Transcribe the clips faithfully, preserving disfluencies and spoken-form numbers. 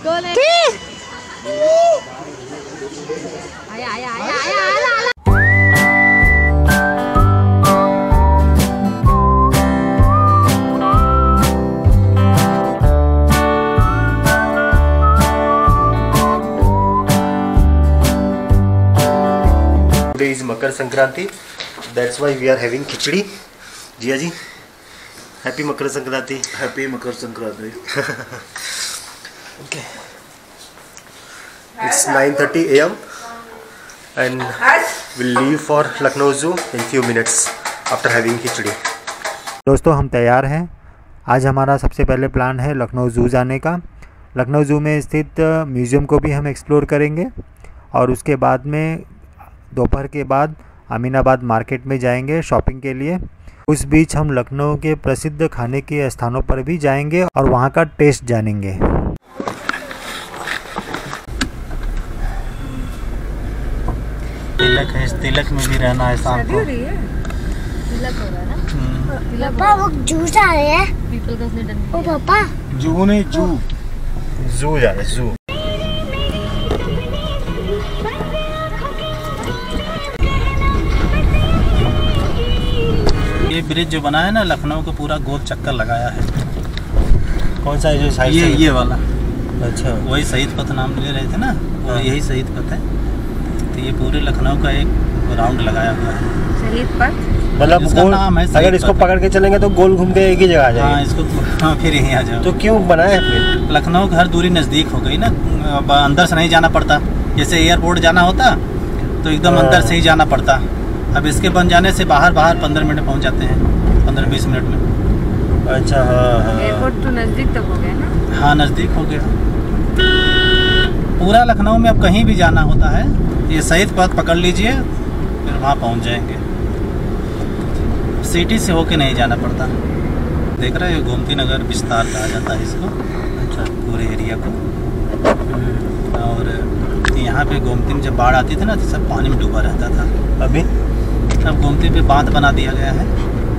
आया आया आया आया। Today is Makar Sankranti. That's why we are having khichdi. Jiya ji, happy Makar Sankranti. Happy Makar Sankranti. Okay. It's nine thirty A M and we'll leave for Lucknow Zoo in few minutes after having khichdi. दोस्तों हम तैयार हैं। आज हमारा सबसे पहले plan है Lucknow zoo जाने का। लखनऊ ज़ू में स्थित म्यूज़ियम को भी हम एक्सप्लोर करेंगे और उसके बाद में दोपहर के बाद अमीनाबाद मार्केट में जाएंगे शॉपिंग के लिए। उस बीच हम लखनऊ के प्रसिद्ध खाने के स्थानों पर भी जाएंगे और वहाँ का टेस्ट जानेंगे। तिलक है, इस तिलक में भी रहना है शाम को। तिलक हो रहा है ना? पापा वो जूस आ रहे हैं। पीपल का उसने डंडी। ओ पापा जू नहीं जू Zoo जा रहे zoo. ये ब्रिज जो बना है ना, लखनऊ का पूरा गोल चक्कर लगाया है। कौन सा है जो साइड ये से? ये वाला। अच्छा। वही शहीद पथ नाम ले रहे थे ना, वो यही शहीद पथ है। तो ये पूरे लखनऊ का एक राउंड लगाया हुआ है। शहीद पथ मतलब इसका गोल, नाम है शहीद अगर इसको पथ। पकड़ के चलेंगे तो गोल घूम के एक ही जगह आ हाँ, जाएंगे। इसको हाँ फिर यहीं आ जाओ। तो क्यों बनाया है फिर? लखनऊ की हर दूरी नज़दीक हो गई ना, अब अंदर से नहीं जाना पड़ता। जैसे एयरपोर्ट जाना होता तो एकदम हाँ। अंदर से ही जाना पड़ता। अब इसके बन जाने से बाहर बाहर पंद्रह मिनट पहुंच जाते हैं, पंद्रह बीस मिनट में। अच्छा हाँ हाँ। एयरपोर्ट तो नजदीक तक हो गया ना? हाँ नज़दीक हो गया। पूरा लखनऊ में अब कहीं भी जाना होता है, ये शहीद पथ पकड़ लीजिए, फिर वहाँ पहुँच जाएंगे। सिटी से होके नहीं जाना पड़ता। देख रहे हो, गोमती नगर विस्तार कहा जाता है इसको। अच्छा, पूरे एरिया को। और यहाँ पे गोमती में जब बाढ़ आती थी ना तो सब पानी में डूबा रहता था। अभी अब गोमती पे बांध बना दिया गया है।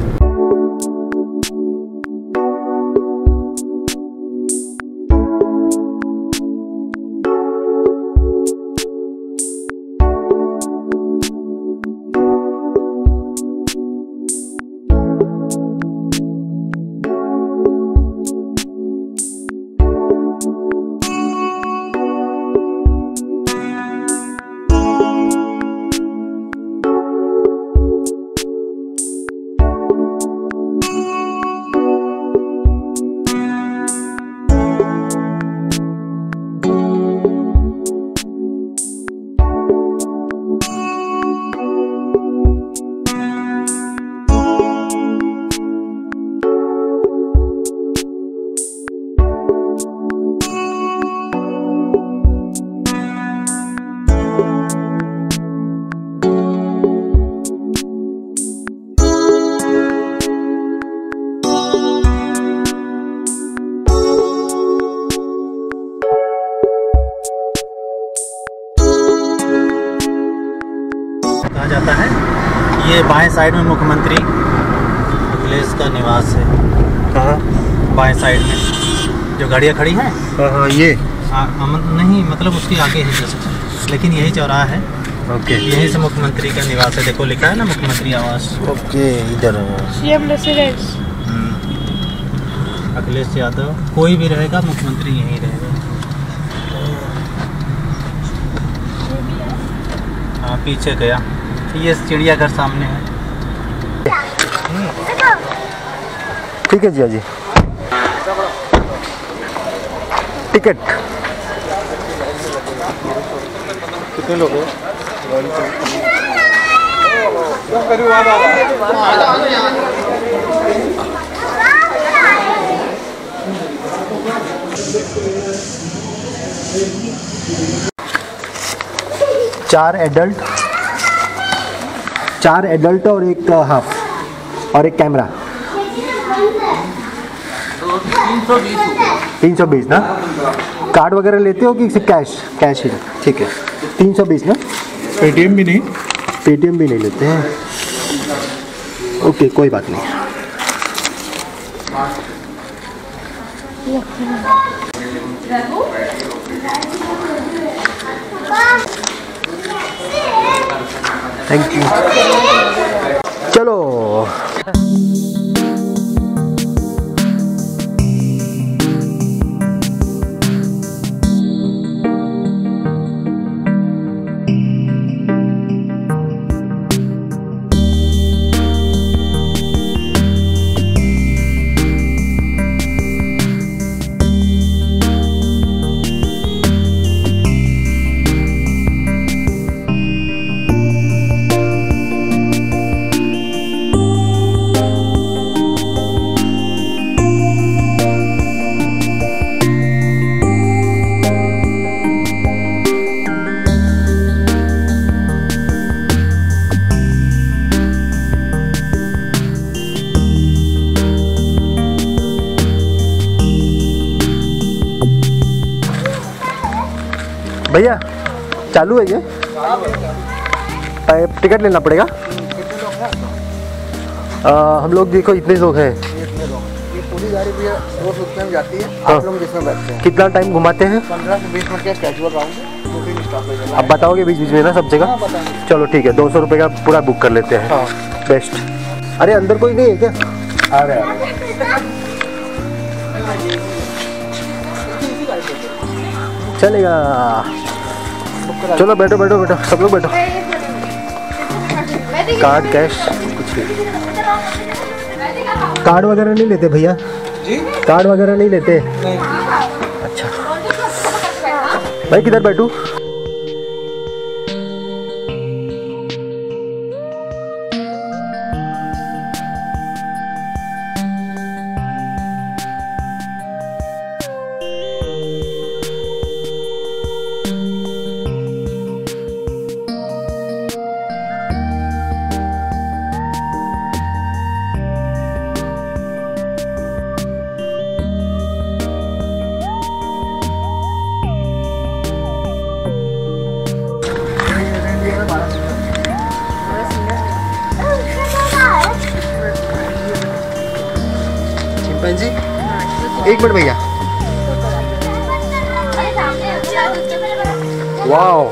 कहा जाता है ये बाएं साइड में मुख्यमंत्री अखिलेश का निवास है। कहाँ? बाएं साइड में जो गाड़ियाँ खड़ी हैं। हाँ हाँ ये। आ, नहीं मतलब उसके आगे ही जैसे, लेकिन यही चौराहा है। ओके। यहीं से मुख्यमंत्री का निवास है। देखो लिखा है ना मुख्यमंत्री आवास। ओके इधर है। CM residence. अखिलेश यादव कोई भी रहेगा, मुख्यमंत्री यहीं रहेगा। हाँ पीछे गया, ये चिड़ियाघर सामने है। ठीक है जिया जी। टिकट कितने लोग हैं? चार एडल्ट चार एडल्ट और एक हाफ और एक कैमरा। तीन सौ बीस ना? कार्ड वगैरह लेते हो कि सिर्फ कैश? कैश ही। ठीक है, तीन सौ बीस ना? पेटीएम भी नहीं? पेटीएम भी नहीं लेते हैं। ओके कोई बात नहीं। Thank you. चलो भैया चालू है ये? टिकट लेना पड़ेगा। आ, हम लोग देखो इतने लोग हैं। ये पूरी गाड़ी भैया दो सौ रुपये में जाती है। हाँ। आप लोग जिसमें बैठते हैं कितना टाइम घुमाते हैं? पंद्रह से बीस मिनट का कैजुअल राउंड है, दो तीन स्टॉप हो जाएगा। अब बताओगे बीच बीच में ना सब जगह? हाँ, बताएंगे। चलो ठीक है, दो सौ रुपये का पूरा बुक कर लेते हैं। हाँ। बेस्ट। अरे अंदर कोई नहीं है क्या? आ रहे आ रहे चलेगा। चलो बैठो बैठो बैठो, सब लोग बैठो। कार्ड कैश कुछ नहीं। कार्ड वगैरह नहीं लेते भैया? जी? कार्ड वगैरह नहीं लेते? नहीं। अच्छा भाई किधर बैठूं? चिंपैंजी एक मिनट भैया। वाओ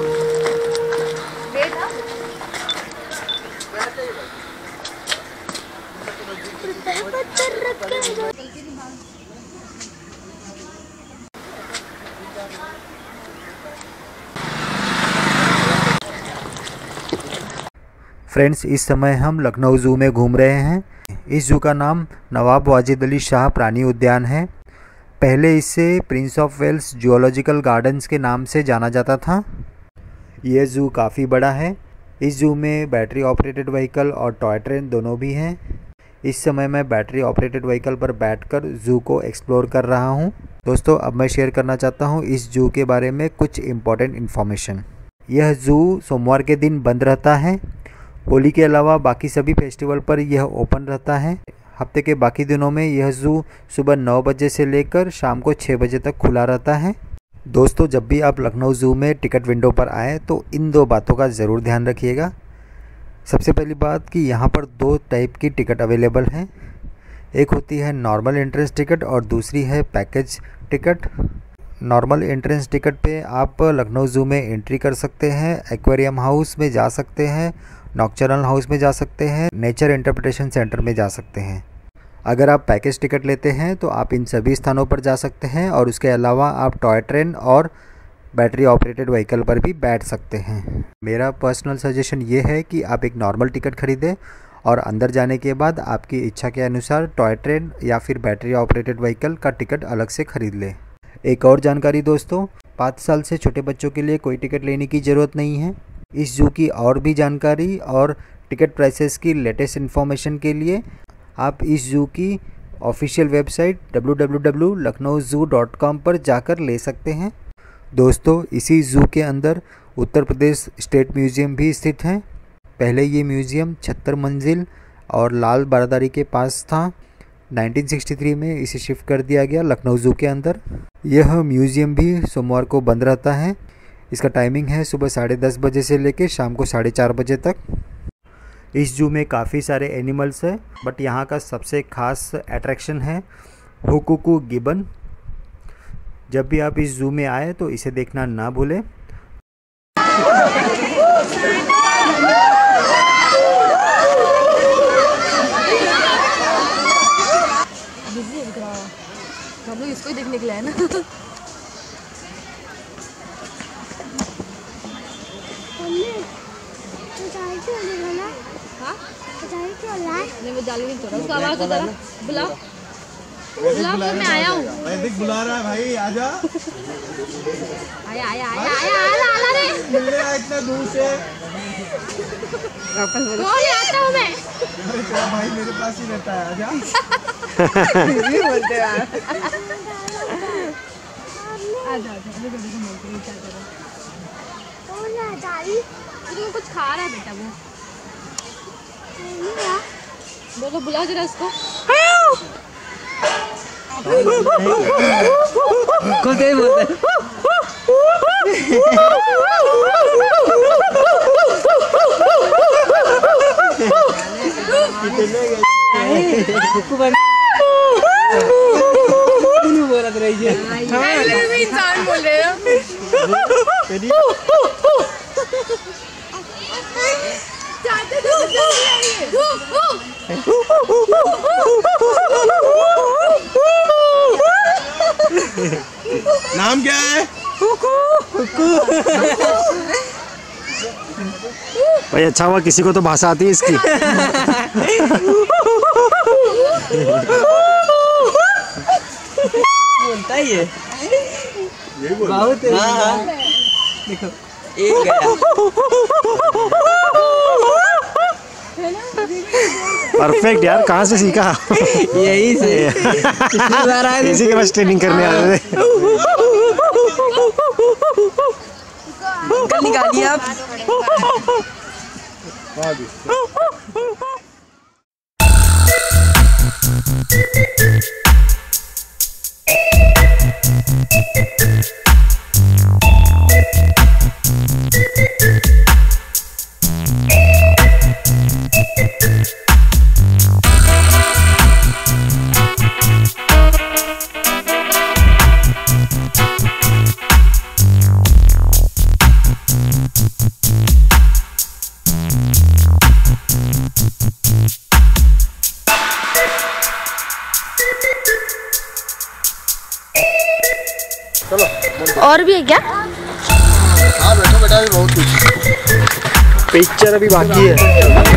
फ्रेंड्स, इस समय हम लखनऊ ज़ू में घूम रहे हैं। इस ज़ू का नाम नवाब वाजिद अली शाह प्राणी उद्यान है। पहले इसे Prince of Wales zoological gardens के नाम से जाना जाता था। यह ज़ू काफ़ी बड़ा है। इस ज़ू में बैटरी ऑपरेटेड व्हीकल और टॉय ट्रेन दोनों भी हैं। इस समय मैं बैटरी ऑपरेटेड व्हीकल पर बैठकर ज़ू को एक्सप्लोर कर रहा हूं। दोस्तों, अब मैं शेयर करना चाहता हूं इस ज़ू के बारे में कुछ इम्पॉर्टेंट इन्फॉर्मेशन। यह ज़ू सोमवार के दिन बंद रहता है। होली के अलावा बाकी सभी फेस्टिवल पर यह ओपन रहता है। हफ्ते के बाकी दिनों में यह ज़ू सुबह नौ बजे से लेकर शाम को छः बजे तक खुला रहता है। दोस्तों, जब भी आप लखनऊ ज़ू में टिकट विंडो पर आएँ तो इन दो बातों का ज़रूर ध्यान रखिएगा। सबसे पहली बात कि यहाँ पर दो टाइप की टिकट अवेलेबल हैं। एक होती है नॉर्मल एंट्रेंस टिकट और दूसरी है package ticket. Normal entrance ticket पे आप लखनऊ ज़ू में एंट्री कर सकते हैं, एक्वेरियम हाउस में जा सकते हैं, नॉक्चरनल हाउस में जा सकते हैं, नेचर इंटरप्रिटेशन सेंटर में जा सकते हैं। अगर आप पैकेज टिकट लेते हैं तो आप इन सभी स्थानों पर जा सकते हैं और उसके अलावा आप टॉय ट्रेन और बैटरी ऑपरेटेड व्हीकल पर भी बैठ सकते हैं। मेरा पर्सनल सजेशन ये है कि आप एक नॉर्मल टिकट खरीदें और अंदर जाने के बाद आपकी इच्छा के अनुसार टॉय ट्रेन या फिर बैटरी ऑपरेटेड व्हीकल का टिकट अलग से खरीद लें। एक और जानकारी दोस्तों, पाँच साल से छोटे बच्चों के लिए कोई टिकट लेने की ज़रूरत नहीं है। इस ज़ू की और भी जानकारी और टिकट प्राइसेस की लेटेस्ट इन्फॉर्मेशन के लिए आप इस ज़ू की official website W W W dot Lucknow zoo dot com पर जाकर ले सकते हैं। दोस्तों, इसी ज़ू के अंदर उत्तर प्रदेश स्टेट म्यूज़ियम भी स्थित है। पहले ये म्यूज़ियम छहत्तर मंजिल और लाल बारादारी के पास था। उन्नीस सौ तिरसठ में इसे शिफ्ट कर दिया गया लखनऊ ज़ू के अंदर। यह म्यूज़ियम भी सोमवार को बंद रहता है। इसका टाइमिंग है सुबह साढ़े दस बजे से लेकर शाम को साढ़े चार बजे तक। इस ज़ू में काफ़ी सारे एनिमल्स हैं, बट यहाँ का सबसे ख़ास अट्रैक्शन है हुकुकू गिबन। जब भी आप इस जू में आए तो इसे देखना ना भूलें। हम लोग इसको ही देखने के लिए है ना। हाँ? नहीं मैं जाली नहीं तोड़ा, उसका आवाज़ तो जरा बुलाओ बुलाओ, फिर मैं आया हूँ। वैदिक बुला रहा है भाई, आजा। आया आया आया आया आया आला रे। मिलने आया इतना दूर से। कौन आता हूँ मैं? अरे तेरा भाई मेरे पास ही रहता है, आजा। ये बोलते यार। आजा आजा, अभी तो देखो मैं क्या कर रहा हूँ। कौन है दादी? तो कुछ खा रहा है बेटा वो। बोलो बुलाओ जरा उसको। कौन क्या बोलते हैं? इंसान बोल रहे हो। नाम क्या है? भाई अच्छा हुआ किसी को तो भाषा आती है इसकी। बोलता ही है बहुत। हाँ हाँ देखो एक गया। परफेक्ट यार, कहाँ से सीखा? यही से पिछली बार आए थे। इसी के पास ट्रेनिंग करने आए थे। कल निकालिए आप। और भी है क्या? हाँ बैठो बेटा, अभी बहुत कुछ। पिक्चर अभी बाकी है।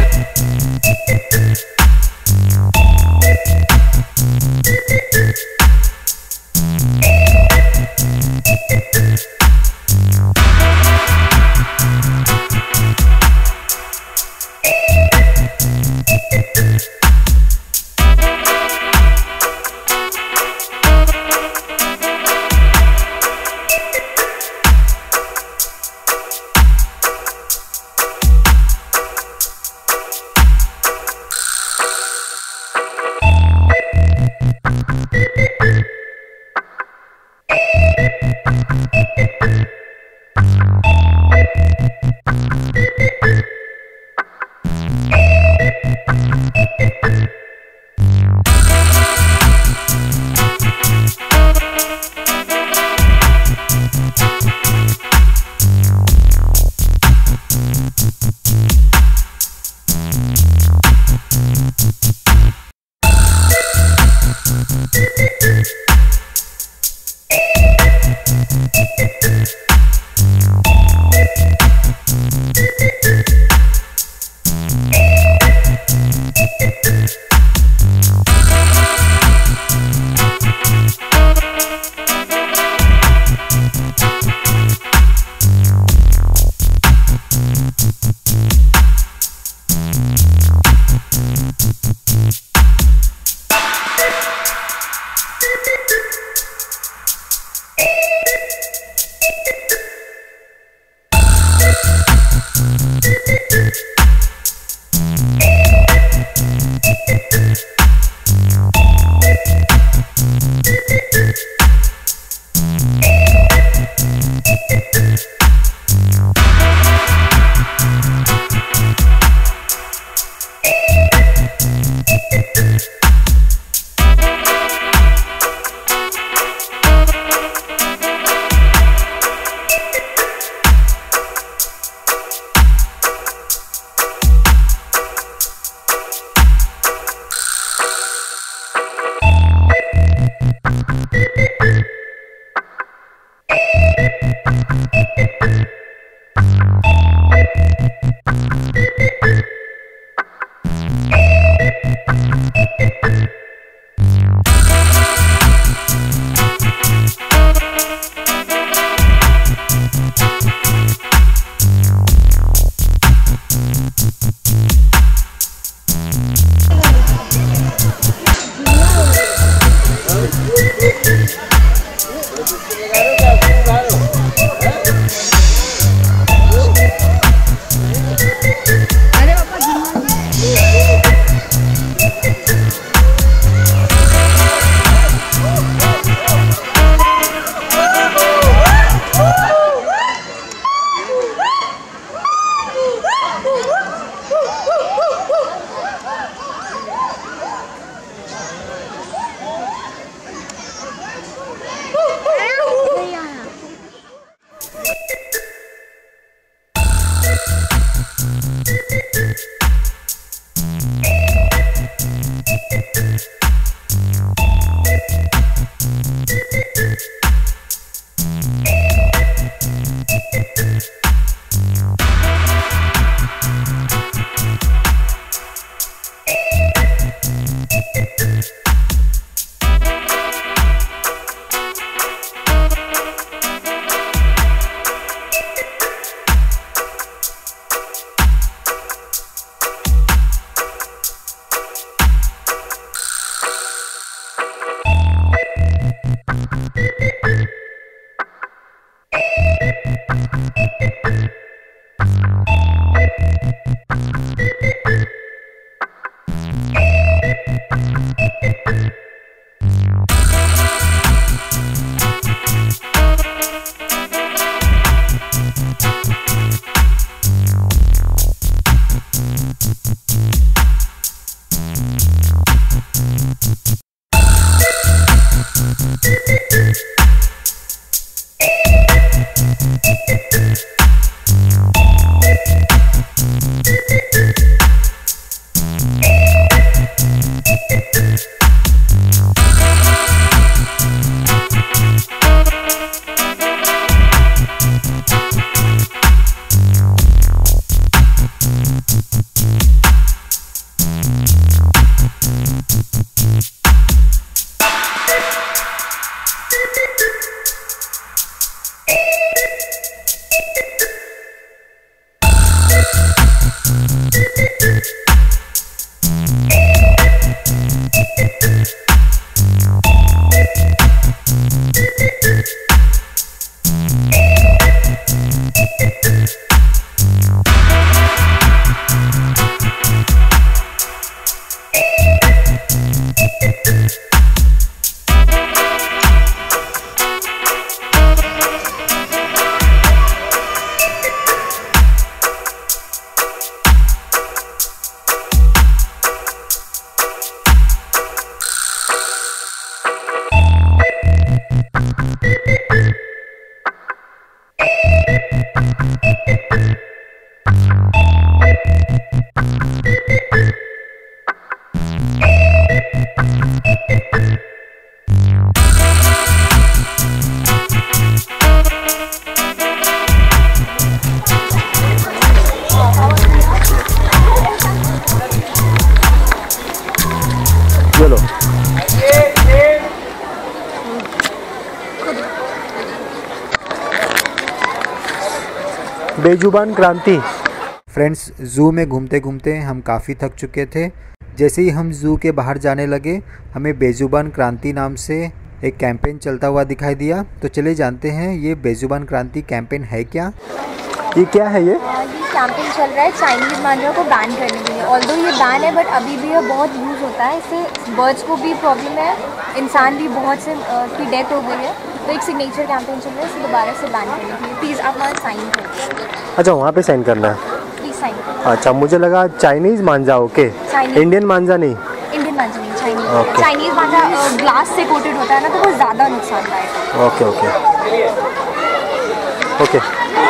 बेजुबान क्रांति। फ्रेंड्स, ज़ू में घूमते घूमते हम काफ़ी थक चुके थे। जैसे ही हम ज़ू के बाहर जाने लगे, हमें बेजुबान क्रांति नाम से एक कैंपेन चलता हुआ दिखाई दिया। तो चले जानते हैं ये बेजुबान क्रांति कैंपेन है क्या। ये क्या है? ये ये कैंपेन चल रहा है चाइनीज़ मांझा को बैन करने के लिए। ऑल्दो ये बैन है बट अभी भी ये बहुत यूज़ होता है। इससे बर्ड्स को भी प्रॉब्लम है, इंसान भी बहुत से की डेथ हो गई है। तो एक सिग्नेचर कैंपेन चल रहा है, इसे दोबारा से बैन करने के लिए। प्लीज़ आप वहाँ साइन करें। अच्छा, वहाँ पे साइन करना है। प्लीज़ साइन करें। अच्छा, मुझे लगा चाइनीज़ मांझा। ओके, इंडियन मांझा नहीं। इंडियन मांझा नहीं, चाइनीज़। चाइनीज़ मांझा ग्लास से कोटेड होता है ना, तो वो ज़्यादा नुकसानदायक है। Okay okay okay.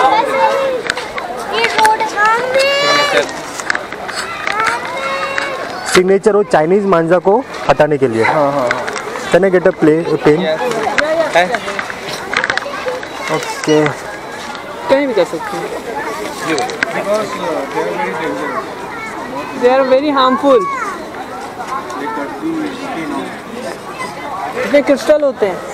सिग्नेचर हो चाइनीज मांझा को हटाने के लिए। हाँ हाँ। Can I get a play pen? Okay, कहीं भी कर सकते हैं। They are very harmful. इतने क्रिस्टल होते हैं।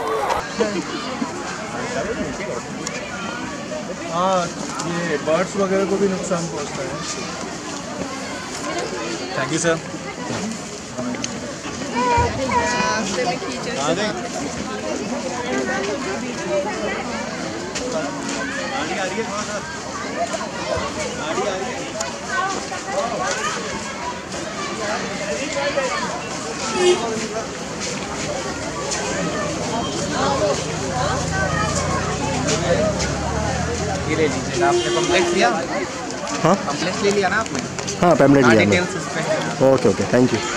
हाँ, ये बर्ड्स वगैरह को भी नुकसान पहुंचता है। Thank you sir. ये ले लीजिएगा। आपने कम्प्लेक्स लिया? हाँ, कम्प्लेक्स ले लिया ना आपने? हाँ, पैम्पलेट लिया मैंने। डिटेल्स इस पे है। Okay okay, thank you.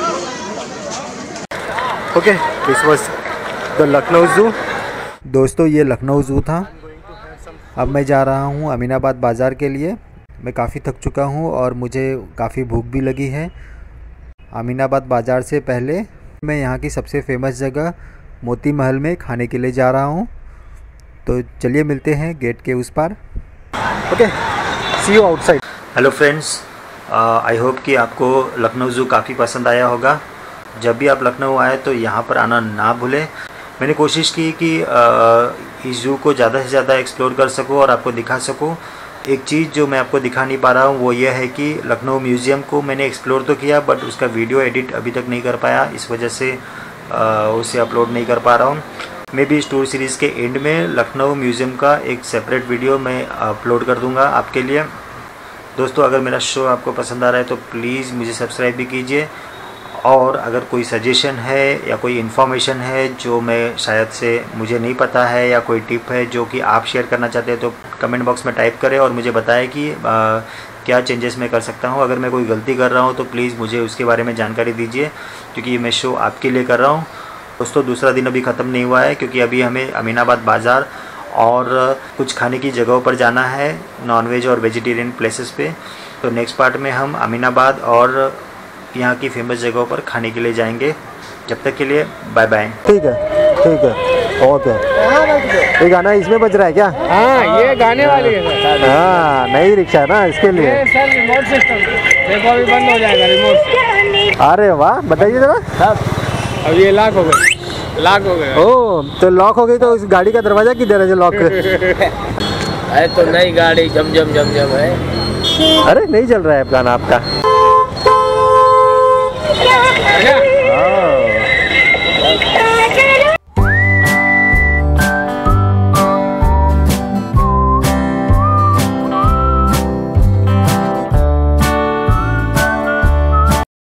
Okay, this was the Lucknow zoo. दोस्तों, ये लखनऊ ज़ू था। अब मैं जा रहा हूँ अमीनाबाद बाज़ार के लिए। मैं काफ़ी थक चुका हूँ और मुझे काफ़ी भूख भी लगी है। अमीनाबाद बाज़ार से पहले मैं यहाँ की सबसे फेमस जगह मोती महल में खाने के लिए जा रहा हूँ। तो चलिए मिलते हैं गेट के उस पार। Okay, see you outside. Hello friends, I hope कि आपको लखनऊ ज़ू काफ़ी पसंद आया होगा। जब भी आप लखनऊ आए तो यहाँ पर आना ना भूलें। मैंने कोशिश की कि uh, इस ज़ू को ज़्यादा से ज़्यादा एक्सप्लोर कर सकूँ और आपको दिखा सकूँ। एक चीज़ जो मैं आपको दिखा नहीं पा रहा हूँ वो ये है कि लखनऊ म्यूज़ियम को मैंने एक्सप्लोर तो किया बट उसका वीडियो एडिट अभी तक नहीं कर पाया। इस वजह से uh, उसे अपलोड नहीं कर पा रहा हूँ। मैं भी इस टूर सीरीज़ के एंड में लखनऊ म्यूज़ियम का एक सेपरेट वीडियो मैं अपलोड कर दूंगा आपके लिए। दोस्तों, अगर मेरा शो आपको पसंद आ रहा है तो प्लीज़ मुझे सब्सक्राइब भी कीजिए। और अगर कोई सजेशन है या कोई इन्फॉर्मेशन है जो मैं शायद से मुझे नहीं पता है या कोई टिप है जो कि आप शेयर करना चाहते हैं तो कमेंट बॉक्स में टाइप करें और मुझे बताएं कि आ, क्या चेंजेस मैं कर सकता हूँ। अगर मैं कोई गलती कर रहा हूँ तो प्लीज़ मुझे उसके बारे में जानकारी दीजिए, क्योंकि मैं शो आपके लिए कर रहा हूँ। दोस्तों, दूसरा दिन अभी ख़त्म नहीं हुआ है क्योंकि अभी हमें अमीनाबाद बाज़ार और कुछ खाने की जगहों पर जाना है, नॉनवेज और वेजिटेरियन प्लेसेस पे। तो नेक्स्ट पार्ट में हम अमीनाबाद और यहाँ की फेमस जगहों पर खाने के लिए जाएंगे। जब तक के लिए बाय बाय। ठीक है, ठीक है, ओके। ये गाना इसमें बज रहा है क्या? हाँ, ये गाने वाली है। हाँ, नई रिक्शा है ना, इसके लिए। ये सर रिमोट सिस्टम देखो, अभी बंद हो जाएगा रिमोट। अरे वाह, बताइए जरा। अब ये लॉक हो गए, लॉक हो गए। ओ, तो लॉक हो गई तो इस गाड़ी का दरवाजा किधर है जो लॉक? अरे तो नई गाड़ी जम जम जम जम है। अरे नहीं चल रहा है प्लान आपका।